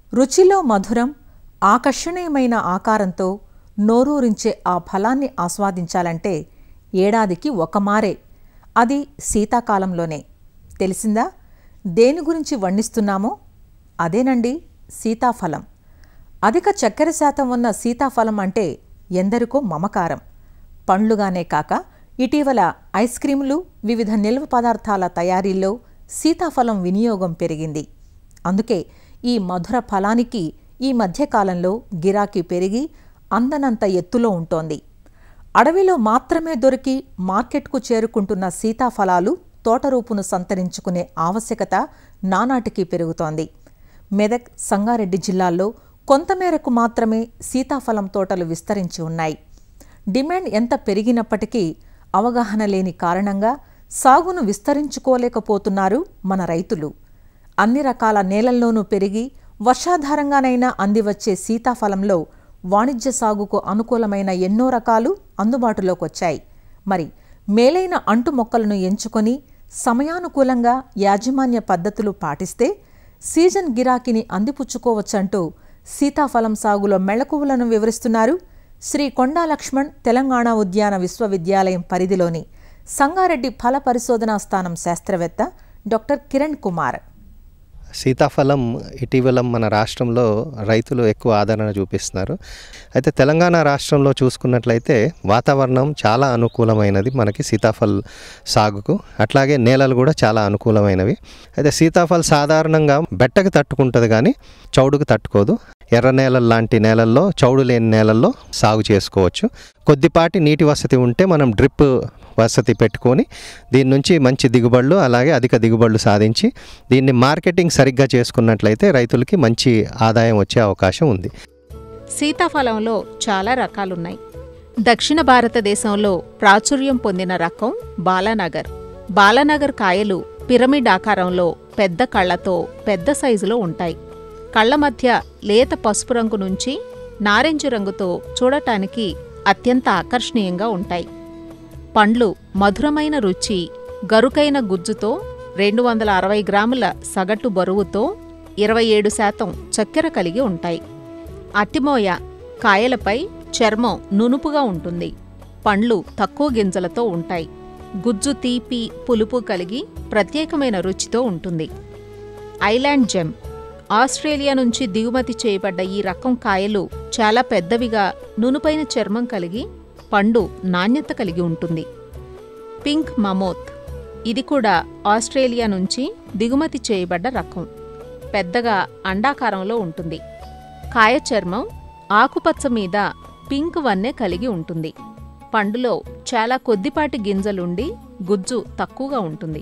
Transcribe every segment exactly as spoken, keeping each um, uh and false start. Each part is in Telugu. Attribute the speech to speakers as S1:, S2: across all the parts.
S1: రుచిలో మధురం, ఆకర్షణీయమైన ఆకారంతో నోరూరించే ఆ ఫలాన్ని ఆస్వాదించాలంటే ఏడాదికి ఒకమారే, అది శీతాకాలంలోనే. తెలిసిందా దేని గురించి వర్ణిస్తున్నామో? అదేనండి సీతాఫలం. అధిక చక్కెర శాతం ఉన్న సీతాఫలం అంటే ఎందరికో మమకారం. పండ్లుగానే కాక ఇటీవల ఐస్ క్రీములు, వివిధ నిల్వ పదార్థాల తయారీల్లో సీతాఫలం వినియోగం పెరిగింది. అందుకే ఈ మధుర ఫలానికి ఈ మధ్యకాలంలో గిరాకీ పెరిగి అందనంత ఎత్తులో ఉంటోంది. అడవిలో మాత్రమే దొరికి మార్కెట్కు చేరుకుంటున్న సీతాఫలాలు తోటరూపును సంతరించుకునే ఆవశ్యకత నానాటికి పెరుగుతోంది. మెదక్, సంగారెడ్డి జిల్లాల్లో కొంతమేరకు మాత్రమే సీతాఫలం తోటలు విస్తరించి ఉన్నాయి. డిమాండ్ ఎంత పెరిగినప్పటికీ అవగాహన లేని కారణంగా సాగును విస్తరించుకోలేకపోతున్నారు మన రైతులు. అన్ని రకాల నేలల్లోనూ పెరిగి వర్షాధారంగానైనా అందివచ్చే సీతాఫలంలో వాణిజ్య సాగుకు అనుకూలమైన ఎన్నో రకాలు అందుబాటులోకి వచ్చాయి. మరి మేలైన అంటు మొక్కలను ఎంచుకొని సమయానుకూలంగా యాజమాన్య పద్ధతులు పాటిస్తే సీజన్ గిరాకీని అందిపుచ్చుకోవచ్చంటూ సీతాఫలం సాగులో మెళకువలను వివరిస్తున్నారు శ్రీ కొండా లక్ష్మణ్ తెలంగాణ ఉద్యాన విశ్వవిద్యాలయం పరిధిలోని సంగారెడ్డి ఫల పరిశోధనా స్థానం శాస్త్రవేత్త డాక్టర్ కిరణ్ కుమార్.
S2: సీతాఫలం ఇటీవల మన రాష్ట్రంలో రైతులు ఎక్కువ ఆదరణ చూపిస్తున్నారు. అయితే తెలంగాణ రాష్ట్రంలో చూసుకున్నట్లయితే వాతావరణం చాలా అనుకూలమైనది మనకి సీతాఫల్ సాగుకు. అట్లాగే నేలలు కూడా చాలా అనుకూలమైనవి. అయితే సీతాఫల్ సాధారణంగా బెట్టకు తట్టుకుంటుంది కానీ చౌడుకు తట్టుకోదు. ఎర్ర నేలల లాంటి నేలల్లో, చౌడు లేని నేలల్లో సాగు చేసుకోవచ్చు. కొద్దిపాటి నీటి వసతి ఉంటే మనం డ్రిప్ వసతి పెట్టుకొని దీని నుంచి మంచి దిగుబడులు, అలాగే అధిక దిగుబడులు సాధించి దీన్ని మార్కెటింగ్ సరిగ్గా చేసుకున్నట్లయితే రైతులకి మంచి ఆదాయం వచ్చే అవకాశం ఉంది.
S3: సీతాఫలంలో చాలా రకాలున్నాయి. దక్షిణ భారతదేశంలో ప్రాచుర్యం పొందిన రకం బాలానగర్. బాలానగర్ కాయలు పిరమిడ్ ఆకారంలో పెద్ద కళ్లతో పెద్ద సైజులో ఉంటాయి. కళ్ల మధ్య లేత పసుపు రంగు నుంచి నారింజ రంగుతో చూడటానికి అత్యంత ఆకర్షణీయంగా ఉంటాయి. పండ్లు మధురమైన రుచి, గరుకైన గుజ్జుతో, రెండు వందల అరవై గ్రాముల సగటు బరువుతో, ఇరవై ఏడు శాతం చక్కెర కలిగి ఉంటాయి. అట్టిమోయ కాయలపై చర్మం నునుపుగా ఉంటుంది. పండ్లు తక్కువ గింజలతో ఉంటాయి. గుజ్జు తీపి, పులుపు కలిగి ప్రత్యేకమైన రుచితో ఉంటుంది. Island gem. ఆస్ట్రేలియా నుంచి దిగుమతి చేయబడ్డ ఈ రకం కాయలు చాలా పెద్దవిగా, నునుపైన చర్మం కలిగి పండు నాణ్యత కలిగి ఉంటుంది. Pink mammoth. ఇది కూడా ఆస్ట్రేలియా నుంచి దిగుమతి చేయబడ్డ రకం. పెద్దగా అండాకారంలో ఉంటుంది. కాయ చర్మం ఆకుపచ్చ మీద పింక్ వన్నె కలిగి ఉంటుంది. పండులో చాలా కొద్దిపాటి గింజలుండి గుజ్జు తక్కువగా ఉంటుంది.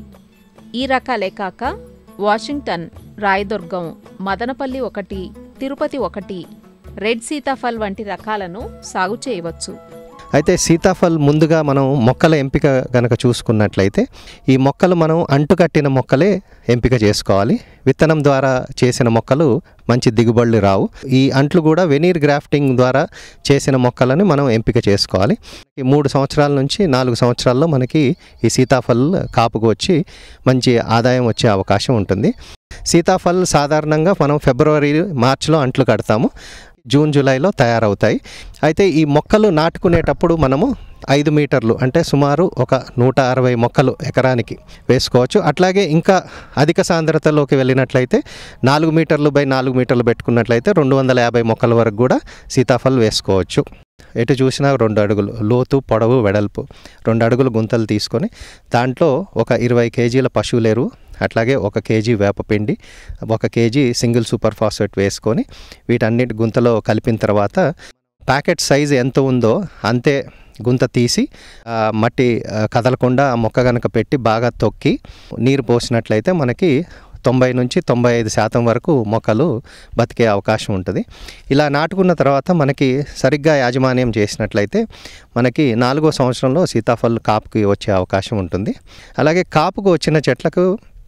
S3: ఈ రకాలే కాక వాషింగ్టన్, రాయదుర్గం, మదనపల్లి ఒకటి, తిరుపతి ఒకటి, రెడ్ సీతాఫల్ వంటి రకాలను సాగు చేయవచ్చు.
S2: అయితే సీతాఫల్ ముందుగా మనం మొక్కల ఎంపిక గనక చూసుకున్నట్లయితే ఈ మొక్కలు మనం అంటుకట్టిన మొక్కలే ఎంపిక చేసుకోవాలి. విత్తనం ద్వారా చేసిన మొక్కలు మంచి దిగుబడులు రావు. ఈ అంట్లు కూడా వెనీర్ గ్రాఫ్టింగ్ ద్వారా చేసిన మొక్కలను మనం ఎంపిక చేసుకోవాలి. ఈ మూడు సంవత్సరాల నుంచి నాలుగు సంవత్సరాల్లో మనకి ఈ సీతాఫల్ కాపుకు వచ్చి మంచి ఆదాయం వచ్చే అవకాశం ఉంటుంది. సీతాఫల్ సాధారణంగా మనం ఫిబ్రవరి, మార్చిలో అంట్లు కడతాము. జూన్, జూలైలో తయారవుతాయి. అయితే ఈ మొక్కలు నాటుకునేటప్పుడు మనము ఐదు మీటర్లు అంటే సుమారు ఒక నూట అరవై మొక్కలు ఎకరానికి వేసుకోవచ్చు. అట్లాగే ఇంకా అధిక సాంద్రతలోకి వెళ్ళినట్లయితే నాలుగు మీటర్లు బై నాలుగు మీటర్లు పెట్టుకున్నట్లయితే రెండు వందల యాభై మొక్కల వరకు కూడా సీతాఫల్ వేసుకోవచ్చు. ఎటు చూసినా రెండు అడుగులు లోతు, పొడవు, వెడల్పు రెండు అడుగులు గుంతలు తీసుకొని దాంట్లో ఒక ఇరవై కేజీల పశువులేరు, అట్లాగే ఒక కేజీ వేపపిండి, ఒక కేజీ సింగిల్ సూపర్ ఫాస్ఫేట్ వేసుకొని వీటన్నిటి గుంతలో కలిపిన తర్వాత ప్యాకెట్ సైజు ఎంత ఉందో అంతే గుంత తీసి మట్టి కదలకుండా ఆ మొక్క కనుక పెట్టి బాగా తొక్కి నీరు పోసినట్లయితే మనకి తొంభై నుంచి తొంభై ఐదు శాతం వరకు మొక్కలు బతికే అవకాశం ఉంటుంది. ఇలా నాటుకున్న తర్వాత మనకి సరిగ్గా యాజమాన్యం చేసినట్లయితే మనకి నాలుగో సంవత్సరంలో సీతాఫల్ కాపుకి వచ్చే అవకాశం ఉంటుంది. అలాగే కాపుకు వచ్చిన చెట్లకు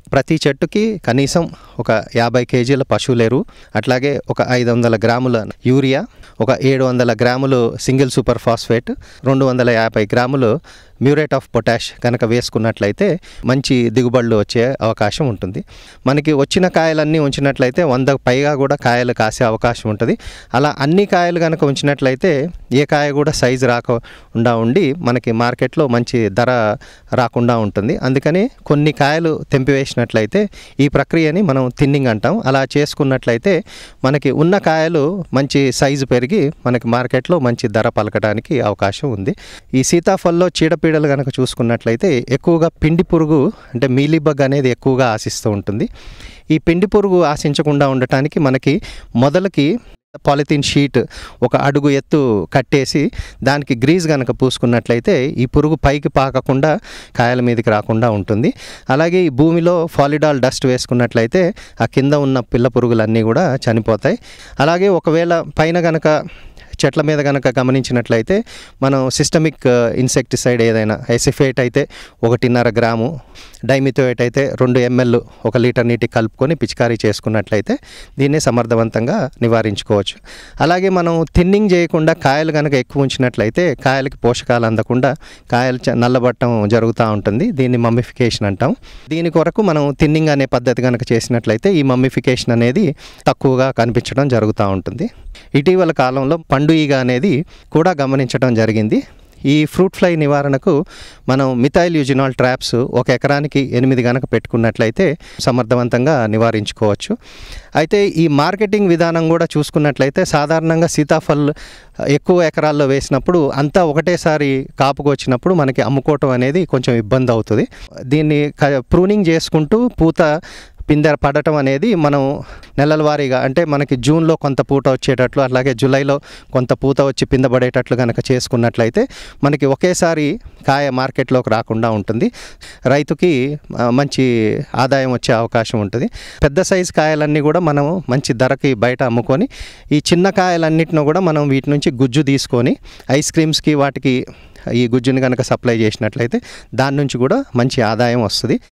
S2: ప్రతి చెట్టుకి కనీసం ఒక యాభై కేజీల పశువుల ఎరువు, అట్లాగే ఒక ఐదు వందల గ్రాముల యూరియా, ఒక ఏడు వందల గ్రాములు సింగిల్ సూపర్ ఫాస్ఫేట్, రెండు వందల యాభై గ్రాములు మ్యూరేట్ ఆఫ్ పొటాష్ కనుక వేసుకున్నట్లయితే మంచి దిగుబడులు వచ్చే అవకాశం ఉంటుంది. మనకి వచ్చిన కాయలన్నీ ఉంచినట్లయితే వంద పైగా కూడా కాయలు కాసే అవకాశం ఉంటుంది. అలా అన్ని కాయలు కనుక ఉంచినట్లయితే ఏ కాయ కూడా సైజు రాకుండా ఉండి మనకి మార్కెట్లో మంచి ధర రాకుండా ఉంటుంది. అందుకని కొన్ని కాయలు తెంపివేసినట్లయితే ఈ ప్రక్రియని మనం థిన్నింగ్ అంటాం. అలా చేసుకున్నట్లయితే మనకి ఉన్న కాయలు మంచి సైజు పెరిగి మనకి మార్కెట్లో మంచి ధర పలకడానికి అవకాశం ఉంది. ఈ సీతాఫల్లో చీడపీడలు కనుక చూసుకున్నట్లయితే ఎక్కువగా పిండి పురుగు అంటే మీలీబగ్ అనేది ఎక్కువగా ఆశిస్తూ ఉంటుంది. ఈ పిండి పురుగు ఆశించకుండా ఉండటానికి మనకి మొదలకి పాలిథిన్ షీట్ ఒక అడుగు ఎత్తు కట్టేసి దానికి గ్రీజ్ కనుక పూసుకున్నట్లయితే ఈ పురుగు పైకి పాకకుండా కాయల మీదకి రాకుండా ఉంటుంది. అలాగే ఈ భూమిలో ఫాలిడాల్ డస్ట్ వేసుకున్నట్లయితే ఆ కింద ఉన్న పిల్ల పురుగులన్నీ కూడా చనిపోతాయి. అలాగే ఒకవేళ పైన కనుక చెట్ల మీద కనుక గమనించినట్లయితే మనం సిస్టమిక్ ఇన్సెక్టిసైడ్ ఏదైనా ఎసిఫేట్ అయితే ఒకటిన్నర గ్రాము, డైమిథోయేట్ అయితే రెండు ఎంఎల్ ఒక లీటర్ నీటికి కలుపుకొని పిచికారీ చేసుకున్నట్లయితే దీన్ని సమర్థవంతంగా నివారించుకోవచ్చు. అలాగే మనం థిన్నింగ్ చేయకుండా కాయలు కనుక ఎక్కువ ఉంచినట్లయితే కాయలకి పోషకాలు అందకుండా కాయలు నల్లబట్టం జరుగుతూ ఉంటుంది. దీన్ని మమ్మిఫికేషన్ అంటాం. దీని కొరకు మనం థిన్నింగ్ అనే పద్ధతి కనుక చేసినట్లయితే ఈ మమ్మిఫికేషన్ అనేది తక్కువగా కనిపించడం జరుగుతూ ఉంటుంది. ఇటీవల కాలంలో పండు ఈగ అనేది కూడా గమనించడం జరిగింది. ఈ ఫ్రూట్ ఫ్లై నివారణకు మనం మిథైల్ యూజినాల్ ట్రాప్స్ ఒక ఎకరానికి ఎనిమిది గనక పెట్టుకున్నట్లయితే సమర్థవంతంగా నివారించుకోవచ్చు. అయితే ఈ మార్కెటింగ్ విధానం కూడా చూసుకున్నట్లయితే సాధారణంగా సీతాఫల్ ఎక్కువ ఎకరాల్లో వేసినప్పుడు అంతా ఒకటేసారి కాపుకు వచ్చినప్పుడు మనకి అమ్ముకోవటం అనేది కొంచెం ఇబ్బంది అవుతుంది. దీన్ని ప్రూనింగ్ చేసుకుంటూ పూత పిందె పడటం అనేది మనం నెలల వారీగా అంటే మనకి జూన్లో కొంత పూట వచ్చేటట్లు అలాగే జూలైలో కొంత పూత వచ్చి పిందె పడేటట్లు కనుక చేసుకున్నట్లయితే మనకి ఒకేసారి కాయ మార్కెట్లోకి రాకుండా ఉంటుంది. రైతుకి మంచి ఆదాయం వచ్చే అవకాశం ఉంటుంది. పెద్ద సైజు కాయలన్నీ కూడా మనం మంచి ధరకి బయట అమ్ముకొని ఈ చిన్న కాయలన్నిటిని కూడా మనం వీటి నుంచి గుజ్జు తీసుకొని ఐస్ క్రీమ్స్కి వాటికి ఈ గుజ్జుని కనుక సప్లై చేసినట్లయితే దాని నుంచి కూడా మంచి ఆదాయం వస్తుంది.